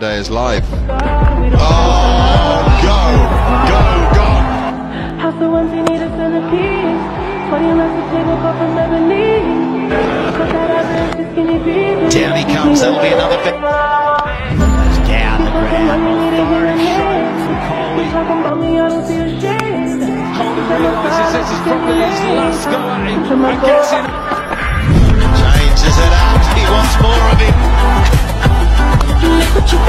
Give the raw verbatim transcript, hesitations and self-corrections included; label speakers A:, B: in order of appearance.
A: Day is live. Oh, go, go, go!
B: House so empty, need a centerpiece. Twenty left to take a call from Beverly.
C: Down he comes, there'll be another bit. Down the ground, authority shown from Kohli. Kohli realises this is probably his last go at him and gets in. Changes it up, he wants more of it.